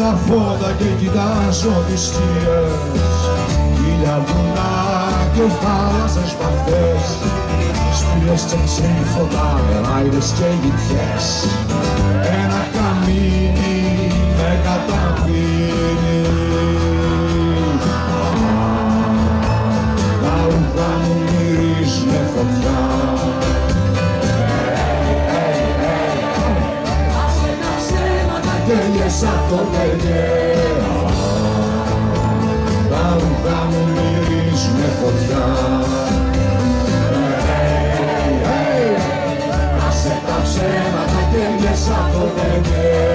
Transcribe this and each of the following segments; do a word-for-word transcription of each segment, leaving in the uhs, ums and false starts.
τα φώτα και κοιτάζω τις σκιές, χίλια βουνά και θάλασσες βαθιές, σπηλιές και ξύφωτα, μεράιδες και γητιές. Ένα καμίνι με καταπίνει, τα ρούχα μου μυρίζουνε φωτιά. Τέλειωσα το τελειέ, τα ρούχα μου μυρίζουνε φωτιά. Άσε τα ψέματα, τέλειωσα το τελειέ.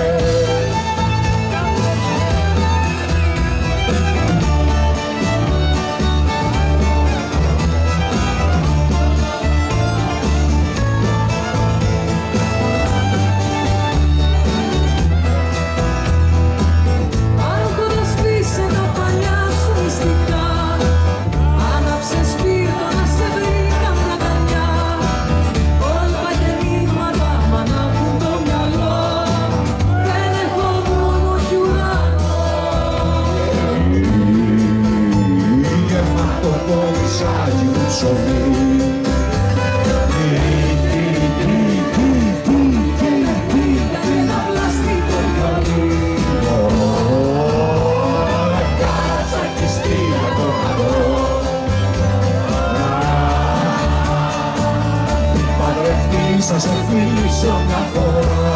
Θα σε φιλήσω μια φορά.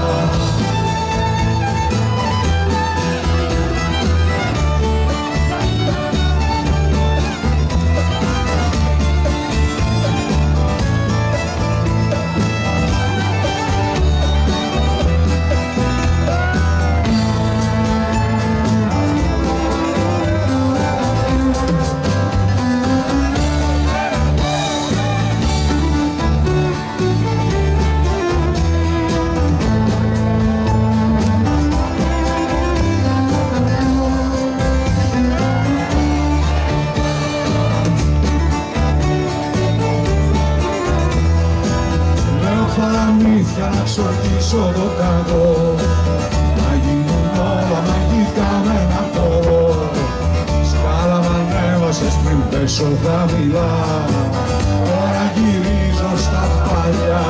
Παραμύθια να ξορκίσω το κάτω, να γίνουν όλα μαγικά με ένα χώρο. Σκάλα μ' ανέβασες πριν πέσω χαμηλά, τώρα γυρίζω στα παλιά.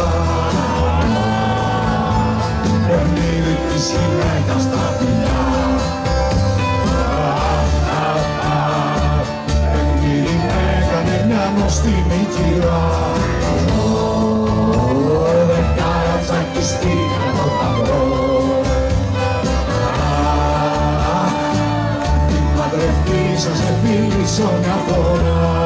Παιχνίδι της γυναίκας στα φιλιά, παιχνίδι με έκανε μια γνωστή νοικηρά. Θα σε φιλήσω μια φορά.